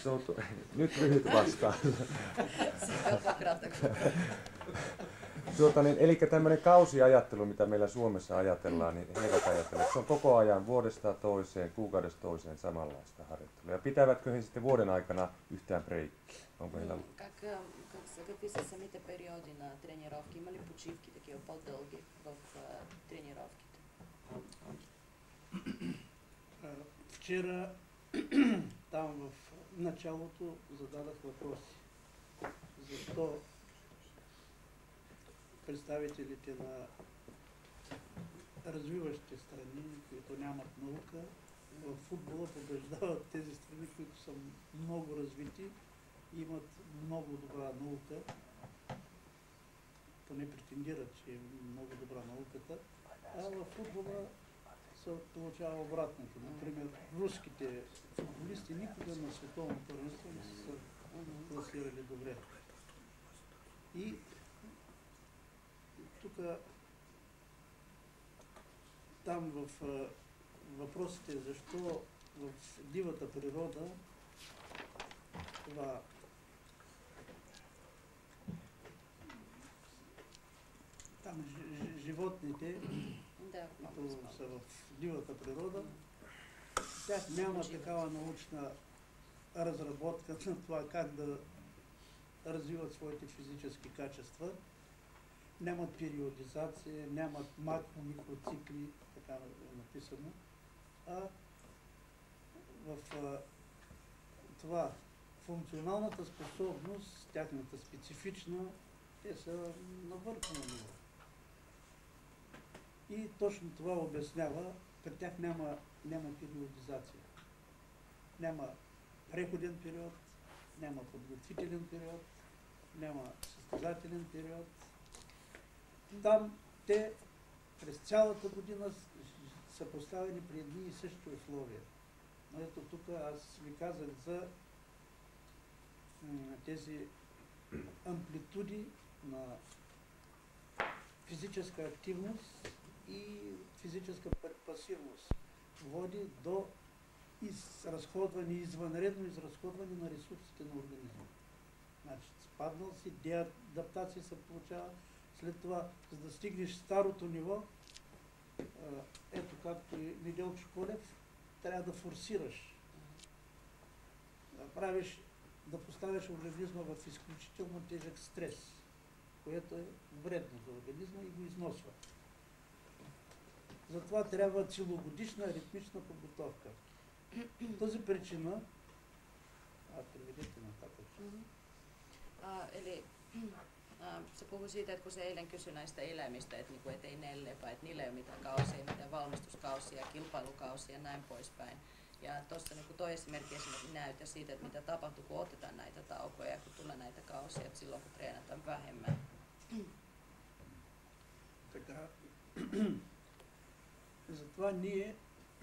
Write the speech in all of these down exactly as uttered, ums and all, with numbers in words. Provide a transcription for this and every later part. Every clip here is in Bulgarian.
Nyt lyhyt vastaus. Tuota, niin, eli tämmöinen kausiajattelu, mitä meillä Suomessa ajatellaan, niin he eivät ajattele, että se on koko ajan vuodesta toiseen, kuukaudesta toiseen samanlaista harjoittelua. Ja pitävätkö he sitten vuoden aikana yhtään breikkiä? Onko heillä... Какви са самите периоди на тренировки? Има ли почивки такива по-дълги в тренировките? Вчера там в началото зададах въпроси. Защо представителите на развиващите страни, които нямат наука, в футбола побеждават тези страни, които са много развити и имат много добра наука. Поне претендират, че е много добра науката. А в футбола се получава обратното. Например, руските футболисти никога на световно първенство не са класирали добре. И тук, там в въпросите защо в дивата природа това там животните, които са в дивата природа, тях няма такава научна разработка на това как да развиват своите физически качества. Нямат периодизация, нямат макро-микроцикли, така е написано. А в а, това функционалната способност, тяхната специфична, те са на върха на ниво. И точно това обяснява, при тях няма, няма периодизация. Няма преходен период, няма подготвителен период, няма състезателен период. Там те през цялата година са поставени при едни и същи условия. Но ето тук аз ви казах за тези амплитуди на физическа активност и физическа пасивност. Води до изразходване, извънредно изразходване на ресурсите на организма. Значи, спаднал си, деадаптация се получава. След това, за да стигнеш старото ниво, ето както и Неделчо Колев, трябва да форсираш. Да правиш, да поставяш организма в изключително тежък стрес, което е вредно за организма и го износва. Затова трябва целогодишна ритмична подготовка. Тази причина, а приведете нататък. Eli se puhui siitä, että kun se eilen kysyi näistä eläimistä, että, niin et ei ne lepä, että niillä ei ole mitään kausia, mitään valmistuskausia, kilpailukausia ja näin poispäin. Ja tuossa niin toi esimerkki esimerkiksi näytä siitä, että mitä tapahtuu, kun otetaan näitä taukoja ja kun tulee näitä kausia, että silloin kun treenataan vähemmän. Така, затова ние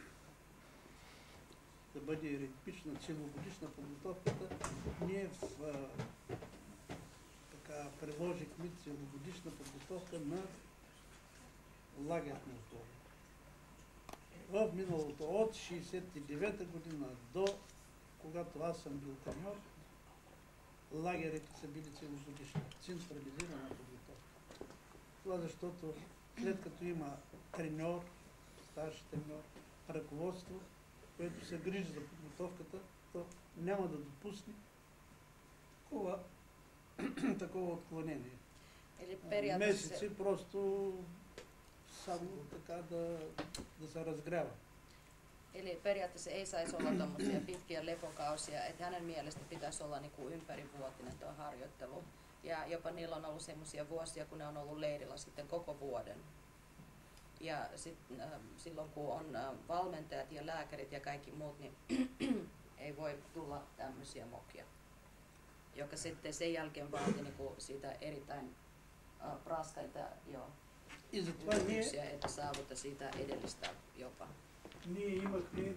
да бъде ритмична, целогодишна подготовката, ние в, а, така, приложихме целогодишна подготовка на лагерни условия. В миналото от шейсет и девета година до когато аз съм бил треньор, лагерите са били целогодишни, централизирана подготовка. Това защото след като има треньор, старши треньор, ръководство, което се грижи за подготовката, то няма да допусне такова, такова отклонение. Месеци просто само така да, да se разгрява. Eli periaatteessa ei saisi olla tommosia pitkiä lepokausia, että hänen mielestä pitäisi olla niin kuin ympärivuotinen tuo harjoittelu. Ja jopa niillä on ollut semmoisia vuosia, kun ne on ollut leirillä sitten koko vuoden. Ja sit, äh, silloin kun on äh, valmentajat ja lääkärit ja kaikki muut, niin ei voi tulla tämmöisiä mokia. Joka sitten sen jälkeen vaati niin kuin siitä erittäin äh, raskaita jo yrityksiä, että saavutta siitä edellistä jopa. Ние имахме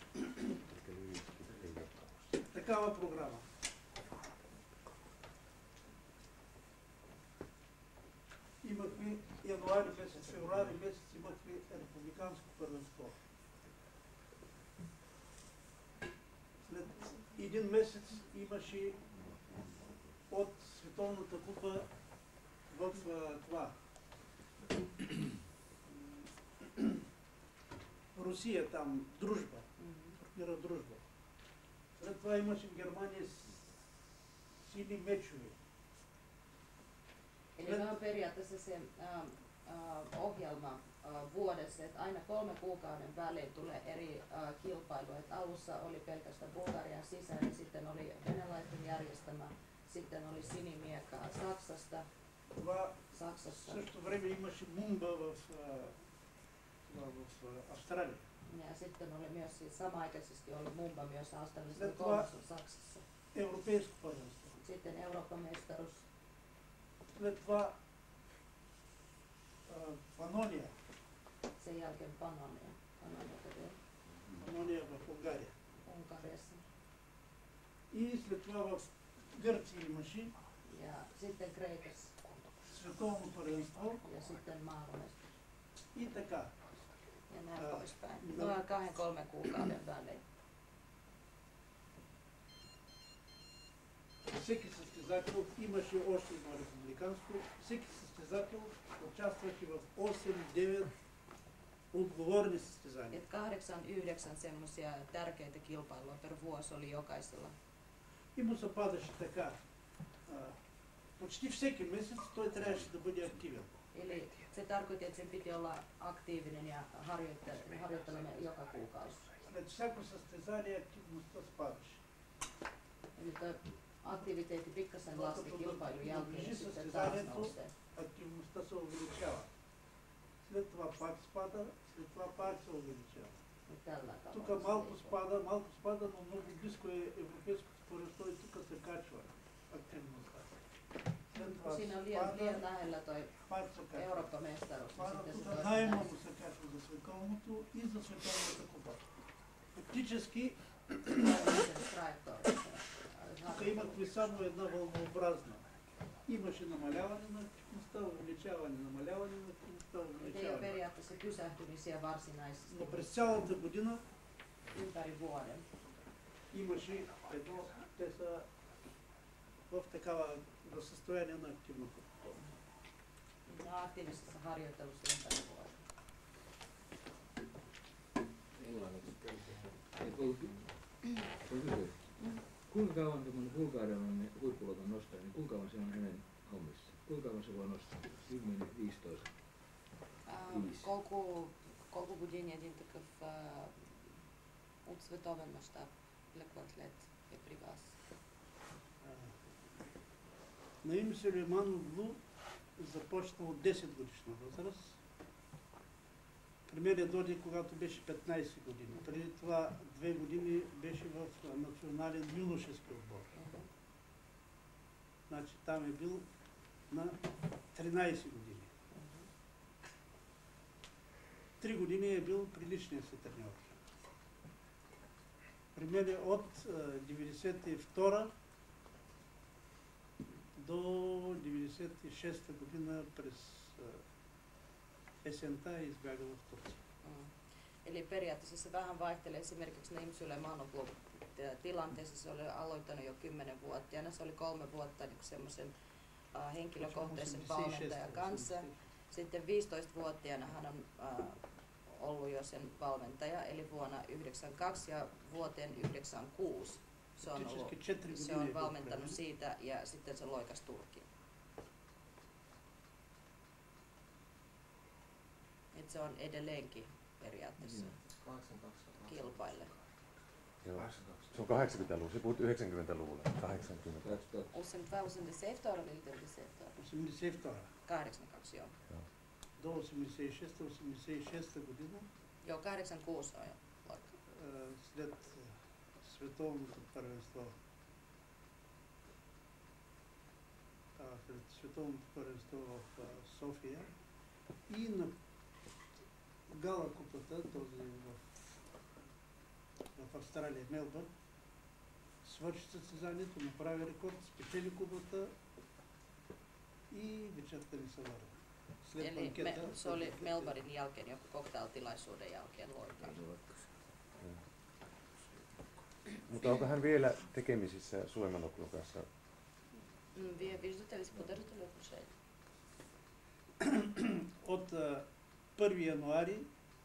такава програма. Имахме януари месец, февруари месец имахме републиканско първенство. След един месец имаше от Световната купа в а, това. Русия там, дружба. Турнира дружба. След това имаше в Германия сили мечове. Eli tämä on periaatteessa se äh, äh, ohjelma äh, vuodessa, että aina kolme kuukauden välein tulee eri äh, kilpailuja. Et alussa oli pelkästään Bulgarian sisäinen, sitten oli venäläisten järjestämä, sitten oli sinimiekaa Saksasta. Saksassa. Също време имаше мумба в, в Австралия. Ja sitten oli myös siis samaaikaisesti oli mumba myös Australiassa, kolmas on Saksassa. Европейско първенство. Sitten Euroopan mestaruus. След това Панония. Sen jälkeen Panonia. Панония в Унгария. Unkarissa. И след това в Гърция имаше. Ja sitten Kreikassa. Световно първенство. Ja sitten maailmanmestaruus. И така. Ja näin poispäin. Noin kahden kolmen kuukauden välein. Всеки състезател имаше още едно републиканско. Всеки състезател участваше в осем-девет отговорни състезания. Et kahdeksan, yhdeksän semmoisia tärkeitä kilpailua per vuosi oli jokaisella. И му се падаше така. А, почти всеки месец той трябваше да бъде активен. Eli se tarkoitti, että sen piti olla aktiivinen ja harjoittelemme joka kuukausi. След всяко състезание активността спадаше. Eli tuo aktiviteetti pikkasen laski kilpailun jälkeen ja sitten taas nousee. Активността се увеличава. След това пак спада, след това пак се увеличава. Тук малко спада, малко спада, но много близко е европейското първенство и тук се качва активността. След това Siinä on liian, liian lähellä toi пак се качва. Eurooppa-mestaruus. Спада тук най-много се качва за световното и за световната купа. Фактически тук имахме само една вълнообразна. Имаше намаляване на активността, увеличаване, намаляване на активността, увеличаване. Но през цялата година имаше едно, те са в такава в състояние на активно подготовка. Aktiivisessa harjoittelussa ympäri vuoden. Kuinka kauan tämmöinen bulgarialainen huippuluokan nostaja, niin kuinka kauan se on hänen hommissa? Kuinka kauan se voi nostaa? kymmenen viisitoista Колко, колко години един такъв а, от световен мащаб лекоатлет е при вас? Наим Сулеймановлу започна от десет годишна възраст. При мен дойде, когато беше петнайсет години. Преди това две години беше в национален юношески отбор. Значи там е бил на тринайсет години. Три години е бил при личния си треньор. При мен е от деветдесет и втора до деветдесет и шеста година през esentää ja избяга в Турция. Eli periaatteessa se vähän vaihtelee esimerkiksi Naim Süleymanovlun tilanteessa. Se oli aloittanut jo kymmenvuotiaana. Se oli kolme vuotta niin semmoisen uh, henkilökohtaisen valmentajan kanssa. Sitten viisitoistavuotiaana hän on uh, ollut jo sen valmentaja, eli vuonna yhdeksänkymmentäkaksi ja vuoteen yhdeksänkymmentäkuusi. Se on, ollut, se on valmentanut siitä ja sitten se loikas Turkiin. Et se on edelleenkin periaatteessa kilpaille. Joo. Se on kahdeksankymmentäluvulla, se puhut yhdeksänkymmentäluvulla. kahdeksankymmentä. osemdesijetseitsemän eller yhdeksänkymmentäseitsemän? osemdesijetseitsemän. kahdeksankymmentäkaksi, joo. До осемдесет и шеста осемдесет и шеста година. Joo, kahdeksankymmentäkuusi on jo loikka. След световното първенство. След световното първенство в София и на Гала купата, този в, в Австралия, Мелбърн, свърши състезанието, направи рекорд, спечели купата и вечерта ни се върна. След Eli банкета, me, se oli Melbournein jälkeen, joku cocktailtilaisuuden jälkeen loikka. Mutta onko hän vielä tekemisissä Sulejmanoglu kanssa? Вие виждате ли, поддържате ли отношения? От първи януари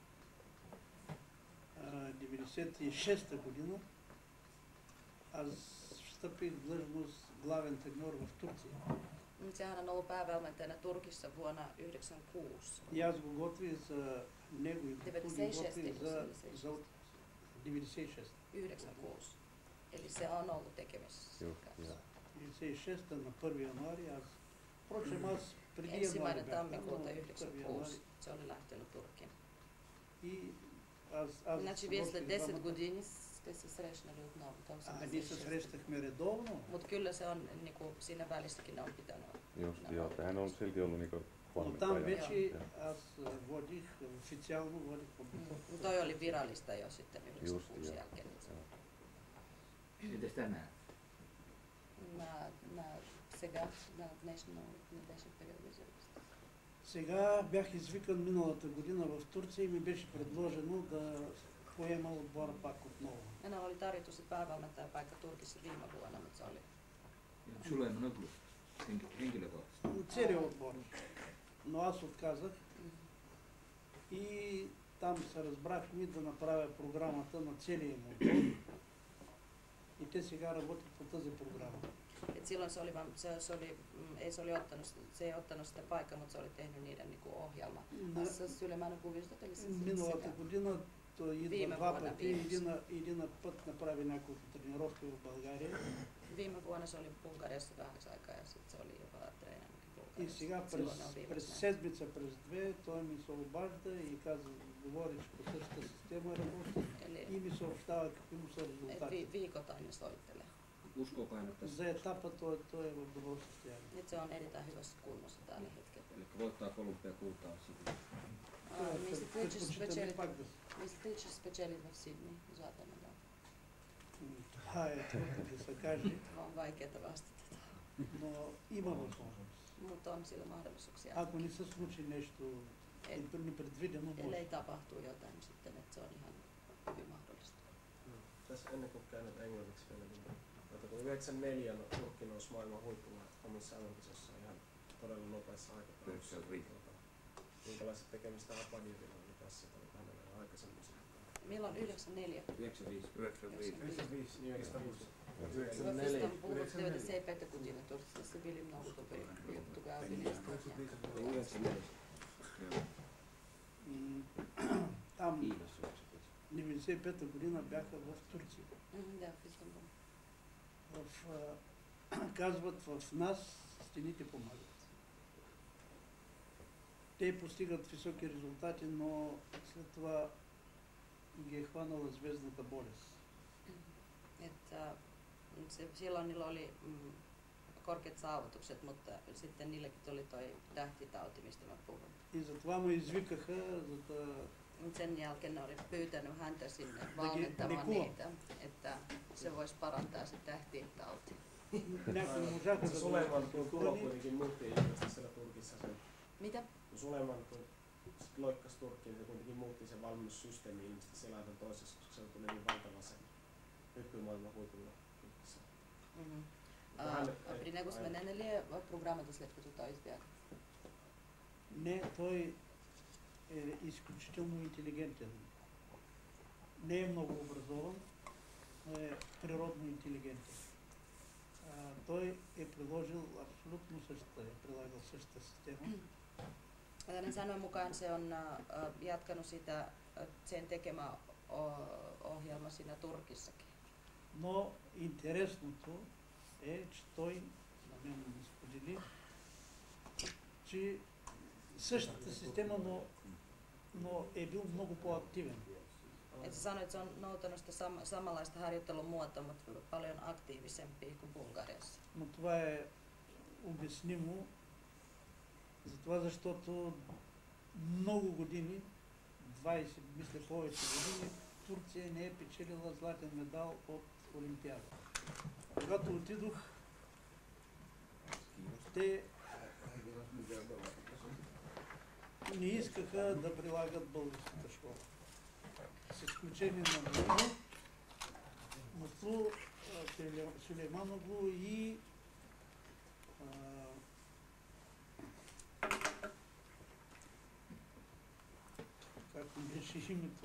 деветдесет и шеста година аз встъпих в длъжност главен треньор в Турция. Sehän on ollut päävalmentajana Turkissa vuonna yhdeksänkymmentäkuusi. И аз го готвих за него и го готвих за, за деветдесет и шеста. yhdeksänkymmentäkuusi. Eli se on ollut tekemisissä kanssa. деветдесет и шеста на първи януари аз. Впрочем, аз преди януари Ensimmäinen бях, tammikuuta но yhdeksänkymmentäkuusi se oli lähtenyt Turkiin. И аз, аз Значи вие след десет години сте се срещнали отново. А, ние се срещахме редовно. Mutta kyllä se on niinku siinä välissäkin ne on pitänyt. Just, joo, hän on silti ollut niinku Но там вече аз водих, официално водих подготовка. Toi oli virallista jo sitten yhdeksänkymmentäkuusi jälkeen. Mites tänään? На, на сега, на днешно, на днешен период резервист. Сега бях извикан миналата година в Турция и ми беше предложено да поема отбора пак отново. Enää oli tarjotus päävalmentajan paikka Turkissa viime vuonna, mutta se oli... Sulejmanoglu henkilökohtaisesti? Целият отбор. Но аз отказах и там се разбрахме да направя програмата на целия му отбор. И те сега работят по тази програма. Et silloin se oli, vaan, se, se oli, ei se oli ottanut, se ei ottanut sitä paikkaa, mutta se oli tehnyt niiden niinku ohjelma. Аз Сулейманогlu виждате ли се? Миналата година той идва два пъти, един, един път направи няколко тренировки в България. Viime vuonna se oli Bulgariassa vähäksi aikaa ja sitten se oli jopa treenannutkin Bulgariassa. И сега през, през седмица, през две, той ми се обажда и каза, говори, че по същата система работи и ми съобщава какви му са резултати. Viikoittain soittelee. Uskooko hän, että... За етапа той, той е в добро състояние. Nyt se on erittäin hyvässä kunnossa tällä hetkellä. Eli voittaa olympiakultaa sitten. Mistä teacher specialit, пак да mistä teacher specialit в Sydney? Saatamme da. Това е трудно да се каже, On vaikeaa vastata. но има възможност. Mutta on sillä mahdollisuuksia. Ако не се случи нещо непредвидено, Ellei може. tapahtuu jotain sitten, että se on ihan hyvin mahdollista. Mm. Tässä ennen kuin käännät englanniksi vielä, niin kun yhdeksänkymmentäneljä Turkki nousi maailman huipulla omissa aloituksissa ihan todella nopeassa aikataulussa. Minkälaiset tekemistä Abadjevilla oli tässä, että oli hänellä aikaisemmin? Milloin yhdeksänkymmentäneljä? yhdeksänkymmentäviisi. yhdeksänkymmentäviisi, niin yhdeksänkymmentäviisi. Във Истанбул в деветдесет и пета година турците са били много добри. Тогава били yhdeksänkymmentäneljä. Там деветдесет и пета година бяха в Турция. Да, в Истанбул. В, а, казват, в нас стените помагат. Те постигат високи резултати, но след това ги е хванала звездната болест. Että se, silloin niillä oli mm, korkeat saavutukset, mutta sitten niillekin tuli toi tähtitauti, mistä mä puhun. И затова ме извикаха, за да... Sen jälkeen ne oli pyytänyt häntä sinne valmentamaan niitä, että se voisi parantaa se tähtitauti. Някои можаха да Sulejman бъдат tulo kuitenkin muutti ilmeisesti siellä Turkissa sen. Mitä? Sulejman kun loikkasi Turkkiin, se kuitenkin muutti sen valmennussysteemi ilmeisesti siellä aivan toisessa, koska se tuli niin valtava se hyppymaailman huipulla. Mm-hmm. А при него сменена ли е програмата след като той избяга? Не, той е изключително интелигентен. Не е много образован, но е природно интелигентен. А, той е приложил абсолютно същата, е прилагал същата система. Hänen sanojen mukaan se on uh, jatkanut sitä uh, sen tekemä ohjelma siinä Turkissakin. Но интересното е, че той на мен ми сподели, че същата система, но, но е бил много по-активен. Et sä sanoit, että se on noutanut sitä sam- samanlaista harjoittelun muotoa, mutta paljon aktiivisempi kuin Bulgariassa. Но това е обяснимо, затова защото много години, двайсет, мисля повече години, Турция не е печелила златен медал от Олимпиада. Когато отидох, те не искаха да прилагат българската школа. С изключение на много, Мутлу, Сулейманову и как беше името,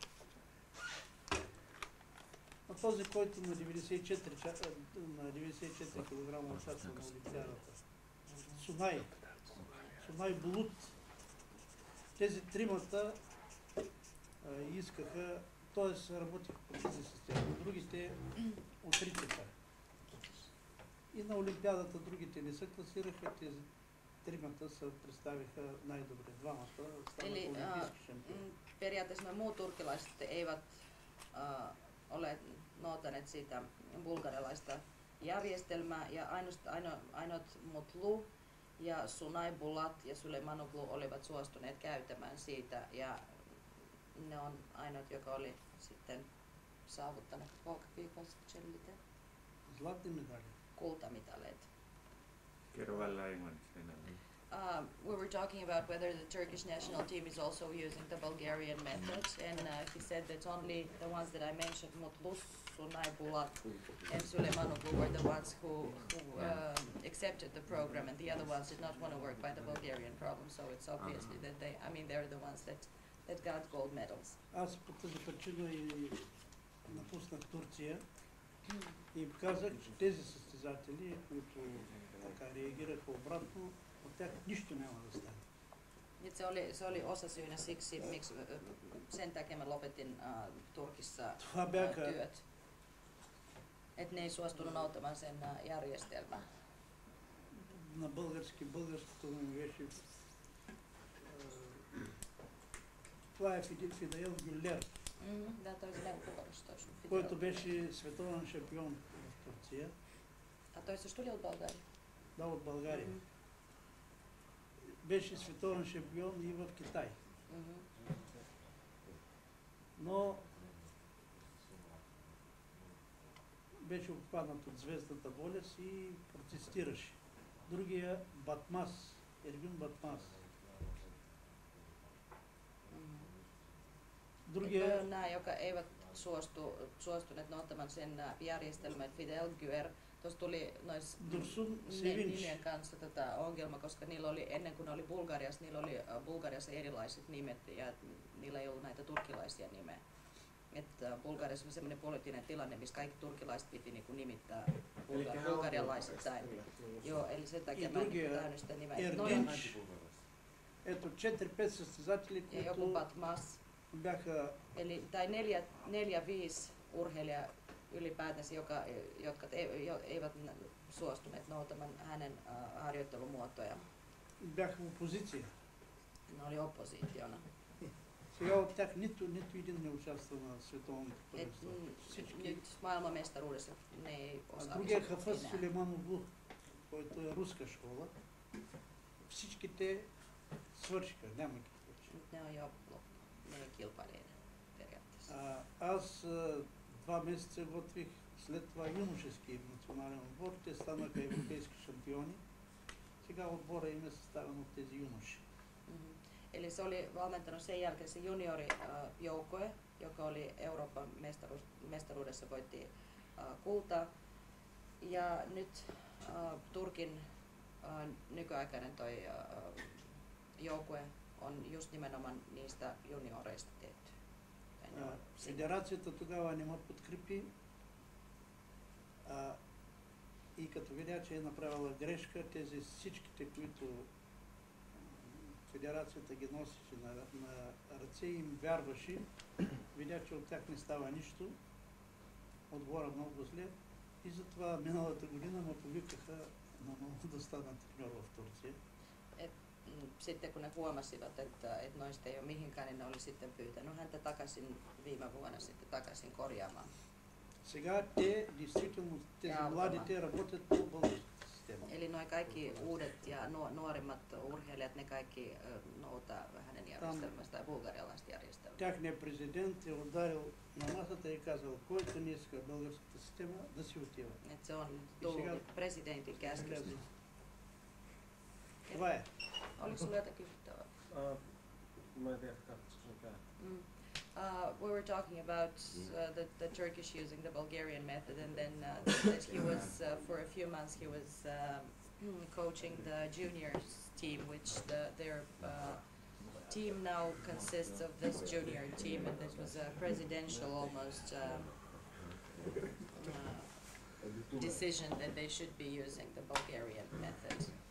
а този, който на деветдесет и четири килограма участва на Олимпиадата. Сунай. Сунай Булут. Тези тримата а, искаха, т.е. работиха по тази система. Другите отричаха. И на Олимпиадата другите не се класираха, тези тримата се представиха най-добре. Двамата станаха олимпийски шампиони. Periaatteessa nämä muut turkilaiset eivät äh, ole noutaneet siitä bulgarialaista järjestelmää ja ainoastaan aino, ainoat Mutlu ja Sunay Bulat ja Süleymanoglu olivat suostuneet käytämään siitä ja ne on ainoat, joka oli sitten saavuttanut Volkaviikascellite kultamitaleet. Kerro välillä englanniksi enää. Uh, we were talking about whether the Turkish national team is also using the Bulgarian methods, and uh, he said that only the ones that I mentioned, Mutlu, Sunay Bulat, and Süleymanoglu, were the ones who, who uh, accepted the program, and the other ones did not want to work by the Bulgarian problem. So it's obviously that they, I mean, they're the ones that that got gold medals. Аз по тази причина и напуснах Турция и казах, че тези състезатели, които така реагираха обратно, от тях нищо няма да стане. Nyt se oli, se oli osasyynä siksi, miksi sen takia mä lopetin uh, Turkissa uh, työt. Että ne ei suostunut auttamaan sen uh, järjestelmää. На български, българското ми беше това е Фидел Гюллер, който беше световен шампион в Турция. А той също ли от България? Да, от България. Беше световен шампион и в Китай. Но беше обхванат от звездната болест и протестираше. Другия Батмас, Ервин Батмас. Другия... Nämä, jotka eivät suostu, suostuneet ottamaan sen järjestelmän, Fidel Güer, tuossa tuli nois nimien kanssa tätä ongelma, koska niillä oli, ennen kuin ne oli Bulgariassa, niillä oli Bulgariassa erilaiset nimet ja niillä ei ollut näitä turkilaisia nimeä. Että Bulgariassa oli sellainen poliittinen tilanne, missä kaikki turkilaiset piti niin kuin nimittää bulga- bulgarialaisittain. Joo, eli sen takia mä en käynyt sitä nimeä. Ето четири-пет състезатели, ja joku Batmas. Бяха... Eli, tai neljä, neljä, viisi urheilijaa ylipäätänsä, joka, jotka eivät suostuneet noutamaan hänen uh, harjoittelumuotoja. Бяха опозиция. Ne oli oppositiona. Сега от тях нито, нито един не участва на световните първенства. Nyt maailmanmestaruudessa ne ei osallistu. Другия Хафъз Сулейманову, който е руска школа, всичките свършиха, няма ги повече. Ne on jo loppu. Ne ei kilpaile enää periaatteessa. Аз два месеца готвих след това юношески национален отбор. Те станаха европейски шампиони. Сега отбора им е съставен от тези юноши. Mm-hmm. Eli se oli valmentanut sen jälkeen se juniorijoukkue, joka oli Euroopan mestaruus, mestaruudessa voitti uh, kultaa. Ja nyt uh, Turkin uh, nykyaikainen toi uh, joukkue on just nimenomaan niistä junioreista tehty. Федерацията тогава не ме подкрепи а, и като видя, че е направила грешка, тези всичките, които федерацията ги носеше на, на ръце и им вярваше, видя, че от тях не става нищо, отбора много зле и затова миналата година ме повикаха на много да стана треньор в Турция. Sitten kun ne huomasivat, että, että noista ei ole mihinkään, niin ne oli sitten pyytänyt häntä takaisin viime vuonna sitten takaisin korjaamaan. Сега те, действително, тези младите работят по българската система. Eli noi kaikki uudet ja nuorimmat urheilijat, ne kaikki noutaa hänen järjestelmästä ja bulgarialaista järjestelmää. Тяхният президент е ударил на масата и казал, който не иска българската система, да си отива. Et se on tullut presidentin käskystä. Това е. Oliko sinulla jotain kysyttävää? Uh, mä en tiedä, katsoiko sun käy. Mm. Uh, we were talking about uh, the, the Turkish using the Bulgarian method, and then uh, that he was uh, for a few months he was um, coaching the juniors team, which the, their uh, team now consists of this junior team, and this was a presidential almost um, uh, decision that they should be using the Bulgarian method.